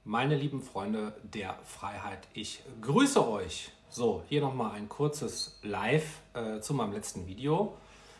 Meine lieben Freunde der Freiheit, ich grüße euch. So, hier nochmal ein kurzes Live zu meinem letzten Video.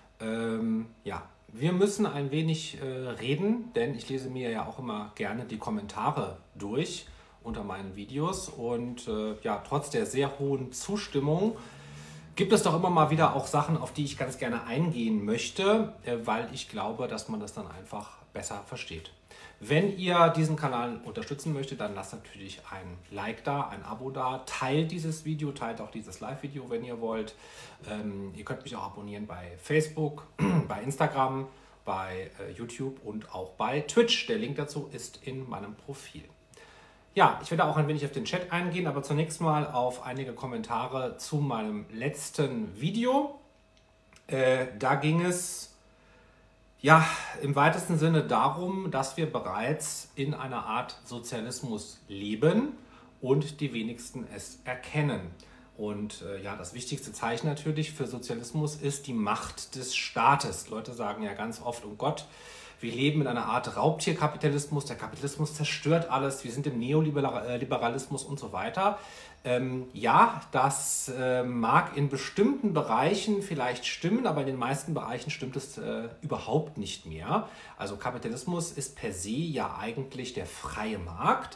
Ja, wir müssen ein wenig reden, denn ich lese mir ja auch immer gerne die Kommentare durch unter meinen Videos und ja, trotz der sehr hohen Zustimmung gibt es doch immer mal wieder auch Sachen, auf die ich ganz gerne eingehen möchte, weil ich glaube, dass man das dann einfach besser versteht. Wenn ihr diesen Kanal unterstützen möchtet, dann lasst natürlich ein Like da, ein Abo da, teilt dieses Video, teilt auch dieses Live-Video, wenn ihr wollt. Ihr könnt mich auch abonnieren bei Facebook, bei Instagram, bei YouTube und auch bei Twitch. Der Link dazu ist in meinem Profil. Ja, ich werde auch ein wenig auf den Chat eingehen, aber zunächst mal auf einige Kommentare zu meinem letzten Video. Da ging es ja im weitesten Sinne darum, dass wir bereits in einer Art Sozialismus leben und die wenigsten es erkennen. Und ja, das wichtigste Zeichen natürlich für Sozialismus ist die Macht des Staates. Leute sagen ja ganz oft, oh Gott, wir leben in einer Art Raubtierkapitalismus, der Kapitalismus zerstört alles, wir sind im Neoliberalismus und so weiter. Ja, das mag in bestimmten Bereichen vielleicht stimmen, aber in den meisten Bereichen stimmt es überhaupt nicht mehr. Also Kapitalismus ist per se ja eigentlich der freie Markt.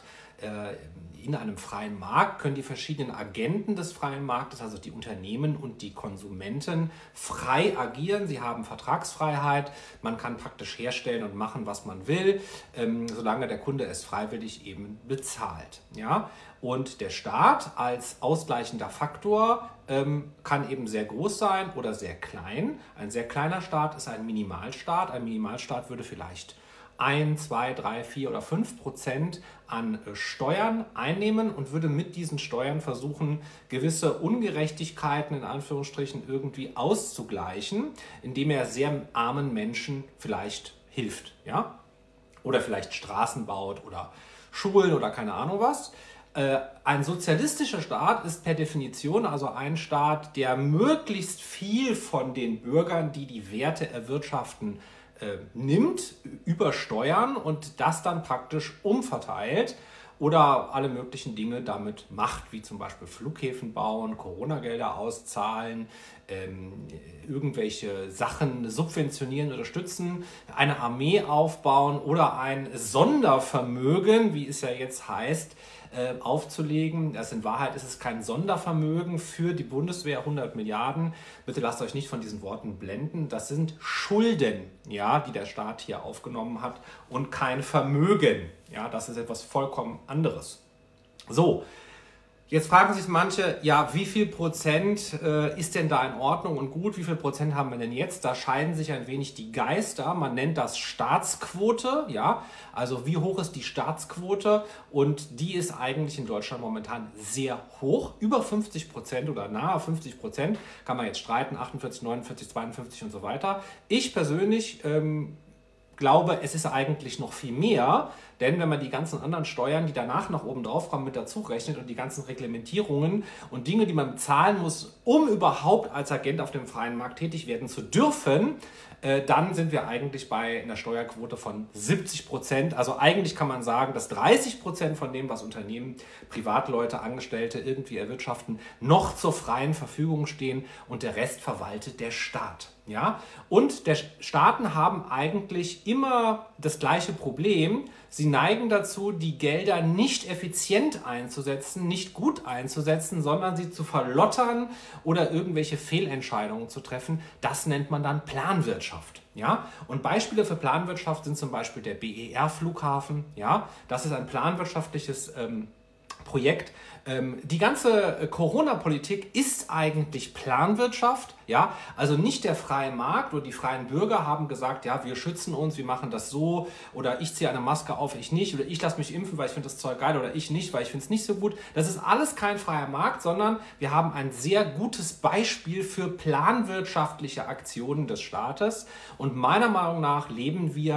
In einem freien Markt können die verschiedenen Agenten des freien Marktes, also die Unternehmen und die Konsumenten, frei agieren. Sie haben Vertragsfreiheit. Man kann praktisch herstellen und machen, was man will, solange der Kunde es freiwillig eben bezahlt. Ja? Und der Staat als ausgleichender Faktor kann eben sehr groß sein oder sehr klein. Ein sehr kleiner Staat ist ein Minimalstaat. Ein Minimalstaat würde vielleicht 1, 2, 3, 4 oder 5% an Steuern einnehmen und würde mit diesen Steuern versuchen, gewisse Ungerechtigkeiten in Anführungsstrichen irgendwie auszugleichen, indem er sehr armen Menschen vielleicht hilft, ja? Oder vielleicht Straßen baut oder Schulen oder keine Ahnung was. Ein sozialistischer Staat ist per Definition also ein Staat, der möglichst viel von den Bürgern, die die Werte erwirtschaften, nimmt über Steuern und das dann praktisch umverteilt oder alle möglichen Dinge damit macht, wie zum Beispiel Flughäfen bauen, Corona-Gelder auszahlen, irgendwelche Sachen subventionieren oder stützen, eine Armee aufbauen oder ein Sondervermögen, wie es ja jetzt heißt, aufzulegen. In Wahrheit ist es kein Sondervermögen für die Bundeswehr, 100 Milliarden. Bitte lasst euch nicht von diesen Worten blenden. Das sind Schulden, ja, die der Staat hier aufgenommen hat und kein Vermögen. Ja, das ist etwas vollkommen anderes. So, jetzt fragen sich manche, ja, wie viel Prozent ist denn da in Ordnung und gut? Wie viel Prozent haben wir denn jetzt? Da scheiden sich ein wenig die Geister. Man nennt das Staatsquote, ja. Also wie hoch ist die Staatsquote? Und die ist eigentlich in Deutschland momentan sehr hoch. Über 50% oder nahe 50%. Kann man jetzt streiten, 48, 49, 52 und so weiter. Ich persönlich glaube, es ist eigentlich noch viel mehr, denn wenn man die ganzen anderen Steuern, die danach noch oben drauf kommen, mit dazu rechnet und die ganzen Reglementierungen und Dinge, die man bezahlen muss, um überhaupt als Agent auf dem freien Markt tätig werden zu dürfen, dann sind wir eigentlich bei einer Steuerquote von 70%. Also eigentlich kann man sagen, dass 30% von dem, was Unternehmen, Privatleute, Angestellte irgendwie erwirtschaften, noch zur freien Verfügung stehen und der Rest verwaltet der Staat. Ja? Und der Staaten haben eigentlich immer das gleiche Problem. Sie neigen dazu, die Gelder nicht effizient einzusetzen, nicht gut einzusetzen, sondern sie zu verlottern oder irgendwelche Fehlentscheidungen zu treffen. Das nennt man dann Planwirtschaft. Ja? Und Beispiele für Planwirtschaft sind zum Beispiel der BER-Flughafen. Ja? Das ist ein planwirtschaftliches Projekt. Die ganze Corona-Politik ist eigentlich Planwirtschaft, ja, also nicht der freie Markt oder die freien Bürger haben gesagt, ja, wir schützen uns, wir machen das so oder ich ziehe eine Maske auf, ich nicht oder ich lasse mich impfen, weil ich finde das Zeug geil oder ich nicht, weil ich finde es nicht so gut. Das ist alles kein freier Markt, sondern wir haben ein sehr gutes Beispiel für planwirtschaftliche Aktionen des Staates und meiner Meinung nach leben wir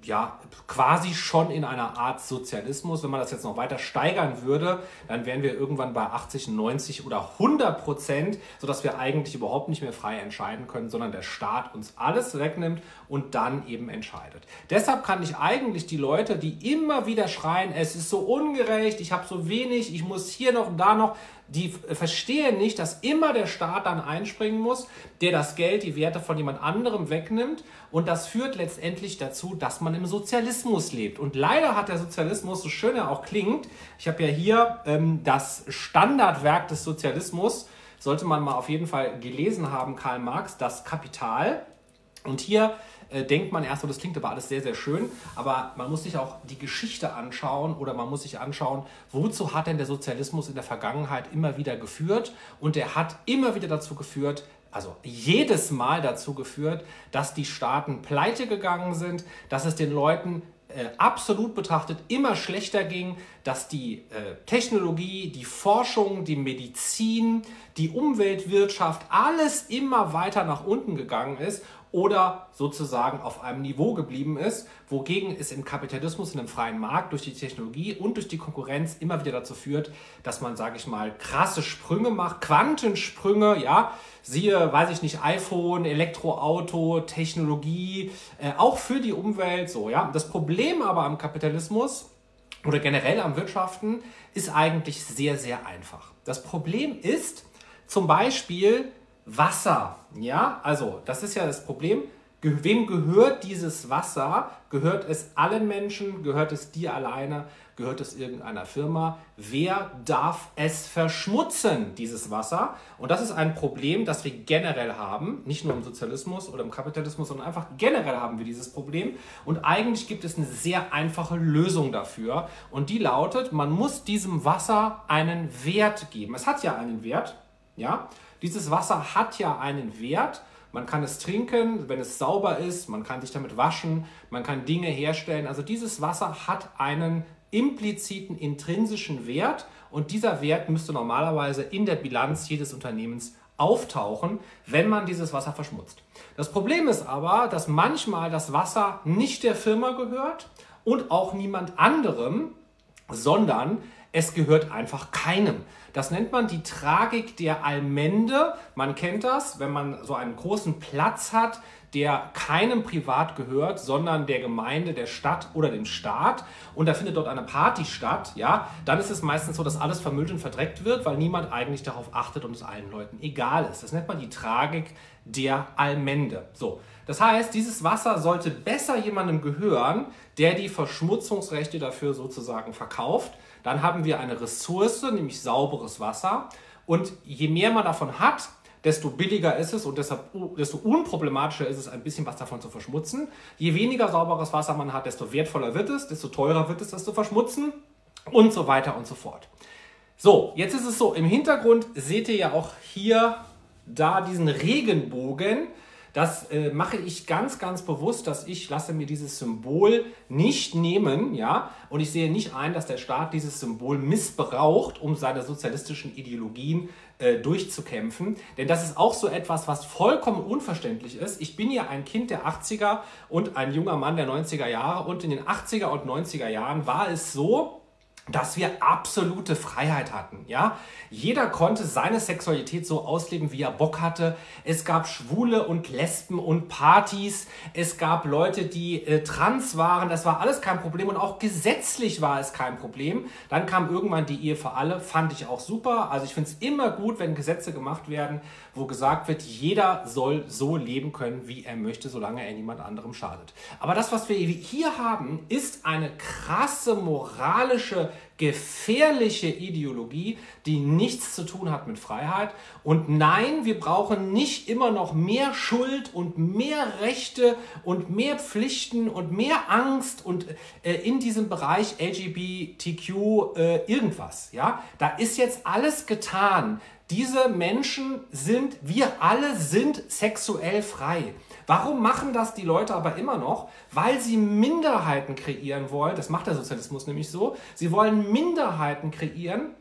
ja, quasi schon in einer Art Sozialismus. Wenn man das jetzt noch weiter steigern würde, dann wären wir irgendwann bei 80, 90 oder 100%, sodass wir eigentlich überhaupt nicht mehr frei entscheiden können, sondern der Staat uns alles wegnimmt und dann eben entscheidet. Deshalb kann ich eigentlich die Leute, die immer wieder schreien, es ist so ungerecht, ich habe so wenig, ich muss hier noch und da noch, die verstehen nicht, dass immer der Staat dann einspringen muss, der das Geld, die Werte von jemand anderem wegnimmt, und das führt letztendlich dazu, dass man im Sozialismus lebt. Und leider hat der Sozialismus, so schön er auch klingt, ich habe ja hier das Standardwerk des Sozialismus, sollte man mal auf jeden Fall gelesen haben, Karl Marx, Das Kapital. Und hier denkt man erst so, das klingt aber alles sehr, sehr schön, aber man muss sich auch die Geschichte anschauen oder man muss sich anschauen, wozu hat denn der Sozialismus in der Vergangenheit immer wieder geführt, und er hat immer wieder dazu geführt, also jedes Mal dazu geführt, dass die Staaten pleite gegangen sind, dass es den Leuten absolut betrachtet immer schlechter ging, dass die Technologie, die Forschung, die Medizin, die Umweltwirtschaft, alles immer weiter nach unten gegangen ist oder sozusagen auf einem Niveau geblieben ist, wogegen es im Kapitalismus, in einem freien Markt durch die Technologie und durch die Konkurrenz immer wieder dazu führt, dass man, sage ich mal, krasse Sprünge macht, Quantensprünge, ja, siehe, weiß ich nicht, iPhone, Elektroauto, Technologie, auch für die Umwelt, so, ja. Das Problem aber am Kapitalismus oder generell am Wirtschaften ist eigentlich sehr, sehr einfach. Das Problem ist zum Beispiel Wasser, ja, also das ist ja das Problem. Wem gehört dieses Wasser? Gehört es allen Menschen? Gehört es dir alleine? Gehört es irgendeiner Firma? Wer darf es verschmutzen, dieses Wasser? Und das ist ein Problem, das wir generell haben, nicht nur im Sozialismus oder im Kapitalismus, sondern einfach generell haben wir dieses Problem. Und eigentlich gibt es eine sehr einfache Lösung dafür. Und die lautet, man muss diesem Wasser einen Wert geben. Es hat ja einen Wert, ja. Dieses Wasser hat ja einen Wert. Man kann es trinken, wenn es sauber ist, man kann sich damit waschen, man kann Dinge herstellen. Also dieses Wasser hat einen impliziten, intrinsischen Wert, und dieser Wert müsste normalerweise in der Bilanz jedes Unternehmens auftauchen, wenn man dieses Wasser verschmutzt. Das Problem ist aber, dass manchmal das Wasser nicht der Firma gehört und auch niemand anderem, sondern es gehört einfach keinem. Das nennt man die Tragik der Allmende. Man kennt das, wenn man so einen großen Platz hat, der keinem privat gehört, sondern der Gemeinde, der Stadt oder dem Staat, und da findet dort eine Party statt, ja, dann ist es meistens so, dass alles vermüllt und verdreckt wird, weil niemand eigentlich darauf achtet und es allen Leuten egal ist. Das nennt man die Tragik der Allmende. So, das heißt, dieses Wasser sollte besser jemandem gehören, der die Verschmutzungsrechte dafür sozusagen verkauft. Dann haben wir eine Ressource, nämlich sauberes Wasser. Und je mehr man davon hat, desto billiger ist es und desto unproblematischer ist es, ein bisschen was davon zu verschmutzen. Je weniger sauberes Wasser man hat, desto wertvoller wird es, desto teurer wird es, das zu verschmutzen und so weiter und so fort. So, jetzt ist es so, im Hintergrund seht ihr ja auch hier, da diesen Regenbogen. Das mache ich ganz, ganz bewusst, dass ich lasse mir dieses Symbol nicht nehmen, ja, und ich sehe nicht ein, dass der Staat dieses Symbol missbraucht, um seine sozialistischen Ideologien durchzukämpfen, denn das ist auch so etwas, was vollkommen unverständlich ist. Ich bin ja ein Kind der 80er und ein junger Mann der 90er Jahre, und in den 80er und 90er Jahren war es so, dass wir absolute Freiheit hatten, ja. Jeder konnte seine Sexualität so ausleben, wie er Bock hatte. Es gab Schwule und Lesben und Partys. Es gab Leute, die trans waren. Das war alles kein Problem, und auch gesetzlich war es kein Problem. Dann kam irgendwann die Ehe für alle, fand ich auch super. Also ich finde es immer gut, wenn Gesetze gemacht werden, wo gesagt wird, jeder soll so leben können, wie er möchte, solange er niemand anderem schadet. Aber das, was wir hier haben, ist eine krasse moralische, gefährliche Ideologie, die nichts zu tun hat mit Freiheit. Und nein, wir brauchen nicht immer noch mehr Schuld und mehr Rechte und mehr Pflichten und mehr Angst und in diesem Bereich LGBTQ irgendwas. Ja? Da ist jetzt alles getan. Diese Menschen sind, wir alle sind sexuell frei. Warum machen das die Leute aber immer noch? Weil sie Minderheiten kreieren wollen. Das macht der Sozialismus nämlich so. Sie wollen Minderheiten kreieren,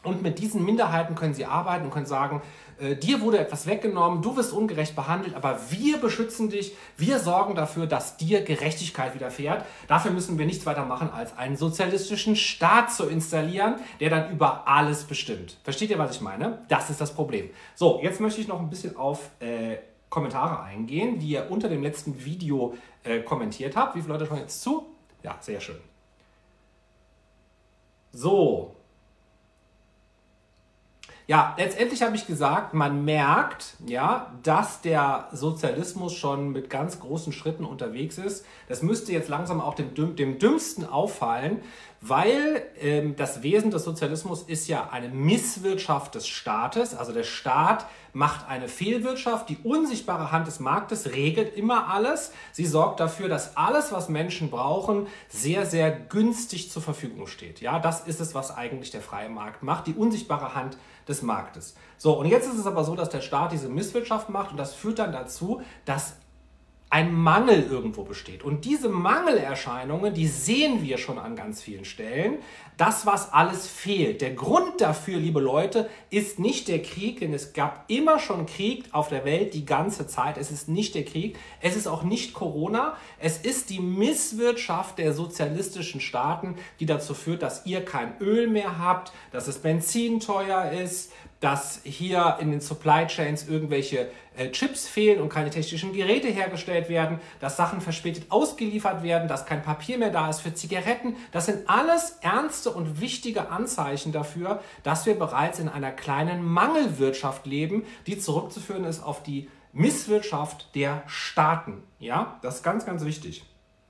Und mit diesen Minderheiten können sie arbeiten und können sagen, dir wurde etwas weggenommen, du wirst ungerecht behandelt, aber wir beschützen dich, wir sorgen dafür, dass dir Gerechtigkeit widerfährt. Dafür müssen wir nichts weiter machen, als einen sozialistischen Staat zu installieren, der dann über alles bestimmt. Versteht ihr, was ich meine? Das ist das Problem. So, jetzt möchte ich noch ein bisschen auf Kommentare eingehen, die ihr unter dem letzten Video kommentiert habt. Wie viele Leute schauen jetzt zu? Ja, sehr schön. So. Ja, letztendlich habe ich gesagt, man merkt, ja, dass der Sozialismus schon mit ganz großen Schritten unterwegs ist. Das müsste jetzt langsam auch dem Dümmsten auffallen, weil das Wesen des Sozialismus ist ja eine Misswirtschaft des Staates. Also der Staat macht eine Fehlwirtschaft. Die unsichtbare Hand des Marktes regelt immer alles. Sie sorgt dafür, dass alles, was Menschen brauchen, sehr, sehr günstig zur Verfügung steht. Ja, das ist es, was eigentlich der freie Markt macht. Die unsichtbare Hand des Marktes. So, und jetzt ist es aber so, dass der Staat diese Misswirtschaft macht und das führt dann dazu, dass ein Mangel irgendwo besteht. Und diese Mangelerscheinungen, die sehen wir schon an ganz vielen Stellen. Das, was alles fehlt. Der Grund dafür, liebe Leute, ist nicht der Krieg, denn es gab immer schon Krieg auf der Welt die ganze Zeit. Es ist nicht der Krieg, es ist auch nicht Corona. Es ist die Misswirtschaft der sozialistischen Staaten, die dazu führt, dass ihr kein Öl mehr habt, dass das Benzin teuer ist, dass hier in den Supply Chains irgendwelche Chips fehlen und keine technischen Geräte hergestellt werden, dass Sachen verspätet ausgeliefert werden, dass kein Papier mehr da ist für Zigaretten. Das sind alles ernste und wichtige Anzeichen dafür, dass wir bereits in einer kleinen Mangelwirtschaft leben, die zurückzuführen ist auf die Misswirtschaft der Staaten. Ja, das ist ganz, ganz wichtig.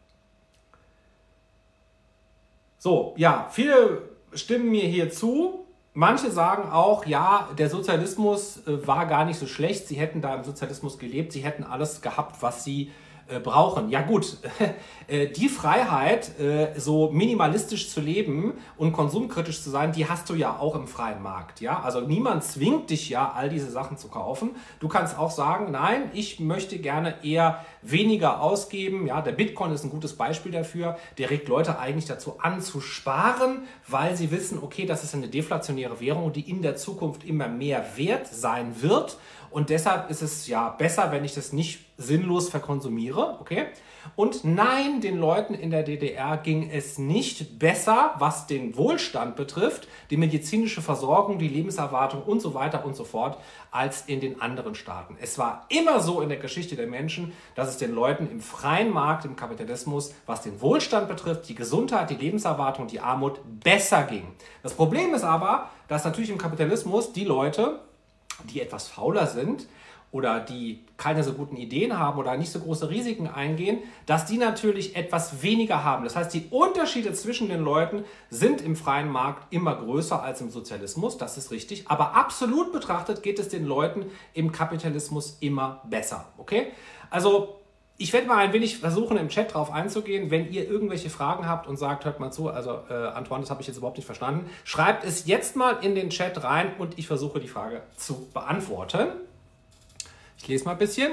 So, ja, viele stimmen mir hier zu. Manche sagen auch, ja, der Sozialismus war gar nicht so schlecht, sie hätten da im Sozialismus gelebt, sie hätten alles gehabt, was sie brauchen. Ja gut, die Freiheit, so minimalistisch zu leben und konsumkritisch zu sein, die hast du ja auch im freien Markt. Ja? Also niemand zwingt dich ja, all diese Sachen zu kaufen. Du kannst auch sagen, nein, ich möchte gerne eher weniger ausgeben. Ja, der Bitcoin ist ein gutes Beispiel dafür. Der regt Leute eigentlich dazu an, zu sparen, weil sie wissen, okay, das ist eine deflationäre Währung, die in der Zukunft immer mehr wert sein wird. Und deshalb ist es ja besser, wenn ich das nicht sinnlos verkonsumiere, okay? Und nein, den Leuten in der DDR ging es nicht besser, was den Wohlstand betrifft, die medizinische Versorgung, die Lebenserwartung und so weiter und so fort, als in den anderen Staaten. Es war immer so in der Geschichte der Menschen, dass es den Leuten im freien Markt, im Kapitalismus, was den Wohlstand betrifft, die Gesundheit, die Lebenserwartung, die Armut, besser ging. Das Problem ist aber, dass natürlich im Kapitalismus die Leute, die etwas fauler sind oder die keine so guten Ideen haben oder nicht so große Risiken eingehen, dass die natürlich etwas weniger haben. Das heißt, die Unterschiede zwischen den Leuten sind im freien Markt immer größer als im Sozialismus, das ist richtig. Aber absolut betrachtet geht es den Leuten im Kapitalismus immer besser. Okay? Also ich werde mal ein wenig versuchen, im Chat drauf einzugehen. Wenn ihr irgendwelche Fragen habt und sagt, hört mal zu, also Antoine, das habe ich jetzt überhaupt nicht verstanden, schreibt es jetzt mal in den Chat rein und ich versuche die Frage zu beantworten. Ich lese mal ein bisschen,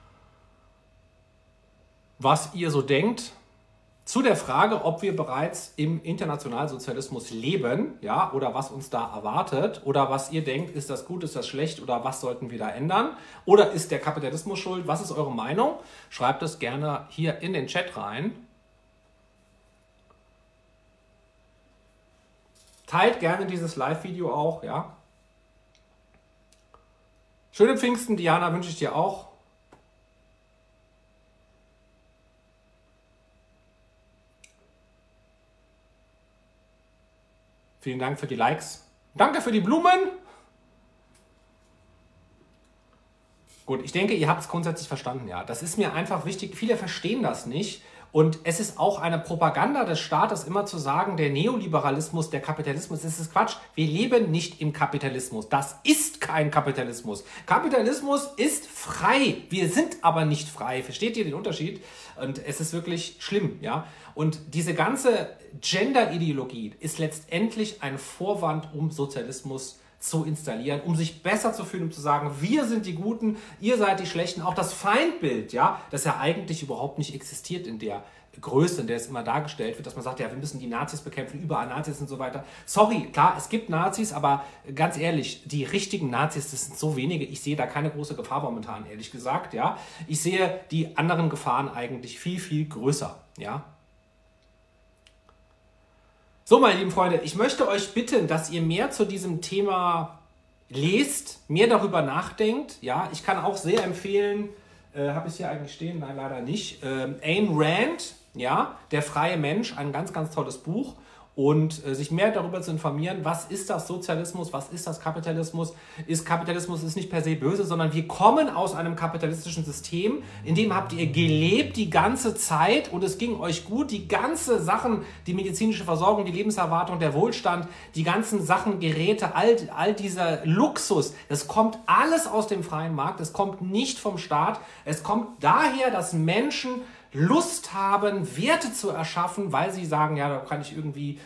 was ihr so denkt zu der Frage, ob wir bereits im Internationalsozialismus leben, ja, oder was uns da erwartet, oder was ihr denkt, ist das gut, ist das schlecht, oder was sollten wir da ändern, oder ist der Kapitalismus schuld? Was ist eure Meinung? Schreibt es gerne hier in den Chat rein. Teilt gerne dieses Live-Video auch, ja. Schöne Pfingsten, Diana, wünsche ich dir auch. Vielen Dank für die Likes. Danke für die Blumen. Gut, ich denke, ihr habt es grundsätzlich verstanden, ja. Das ist mir einfach wichtig. Viele verstehen das nicht. Und es ist auch eine Propaganda des Staates, immer zu sagen, der Neoliberalismus, der Kapitalismus, das ist Quatsch. Wir leben nicht im Kapitalismus. Das ist kein Kapitalismus. Kapitalismus ist frei. Wir sind aber nicht frei. Versteht ihr den Unterschied? Und es ist wirklich schlimm, ja. Und diese ganze Gender-Ideologie ist letztendlich ein Vorwand, um Sozialismus zu installieren, um sich besser zu fühlen, um zu sagen, wir sind die Guten, ihr seid die Schlechten. Auch das Feindbild, ja, das ja eigentlich überhaupt nicht existiert in der Größe, in der es immer dargestellt wird, dass man sagt, ja, wir müssen die Nazis bekämpfen, überall Nazis und so weiter. Sorry, klar, es gibt Nazis, aber ganz ehrlich, die richtigen Nazis, das sind so wenige. Ich sehe da keine große Gefahr momentan, ehrlich gesagt. Ja, ich sehe die anderen Gefahren eigentlich viel, viel größer. Ja. So, meine lieben Freunde, ich möchte euch bitten, dass ihr mehr zu diesem Thema lest, mehr darüber nachdenkt. Ja, ich kann auch sehr empfehlen, habe ich es hier eigentlich stehen? Nein, leider nicht. Ayn Rand, ja, Der freie Mensch, ein ganz, ganz tolles Buch. Und sich mehr darüber zu informieren, was ist das Sozialismus, was ist das Kapitalismus. Kapitalismus ist nicht per se böse, sondern wir kommen aus einem kapitalistischen System, in dem habt ihr gelebt die ganze Zeit und es ging euch gut. Die ganzen Sachen, die medizinische Versorgung, die Lebenserwartung, der Wohlstand, die ganzen Sachen, Geräte, all dieser Luxus, das kommt alles aus dem freien Markt, es kommt nicht vom Staat, es kommt daher, dass Menschen Lust haben, Werte zu erschaffen, weil sie sagen, ja, da kann ich irgendwie,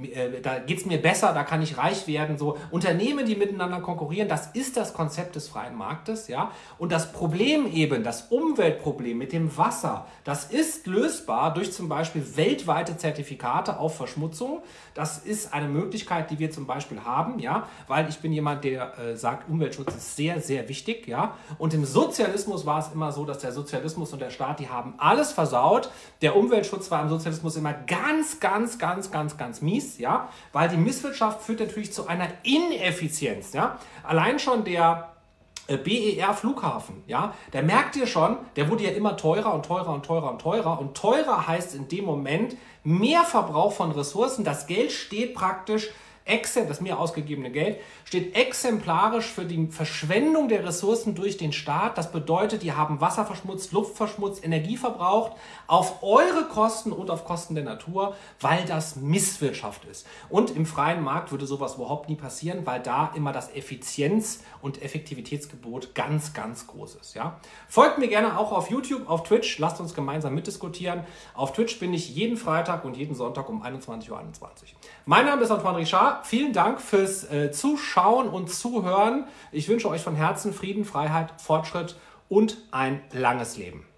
da geht es mir besser, da kann ich reich werden. So Unternehmen, die miteinander konkurrieren, das ist das Konzept des freien Marktes. Ja? Und das Problem eben, das Umweltproblem mit dem Wasser, das ist lösbar durch zum Beispiel weltweite Zertifikate auf Verschmutzung. Das ist eine Möglichkeit, die wir zum Beispiel haben, ja? Weil ich bin jemand, der sagt, Umweltschutz ist sehr, sehr wichtig. Ja? Und im Sozialismus war es immer so, dass der Sozialismus und der Staat, die haben alles versaut. Der Umweltschutz war im Sozialismus immer ganz, ganz, ganz, ganz, ganz mies, ja? Weil die Misswirtschaft führt natürlich zu einer Ineffizienz. Ja? Allein schon der BER-Flughafen, ja, da merkt ihr schon, der wurde ja immer teurer und teurer und teurer und teurer. Und teurer heißt in dem Moment mehr Verbrauch von Ressourcen. Das Geld steht praktisch, das mir ausgegebene Geld, steht exemplarisch für die Verschwendung der Ressourcen durch den Staat. Das bedeutet, die haben Wasser verschmutzt, Luft verschmutzt, Energie verbraucht, auf eure Kosten und auf Kosten der Natur, weil das Misswirtschaft ist. Und im freien Markt würde sowas überhaupt nie passieren, weil da immer das Effizienz- und Effektivitätsgebot ganz, ganz groß ist. Ja? Folgt mir gerne auch auf YouTube, auf Twitch, lasst uns gemeinsam mitdiskutieren. Auf Twitch bin ich jeden Freitag und jeden Sonntag um 21:21 Uhr. Mein Name ist Antoine Richard. Vielen Dank fürs Zuschauen und Zuhören. Ich wünsche euch von Herzen Frieden, Freiheit, Fortschritt und ein langes Leben.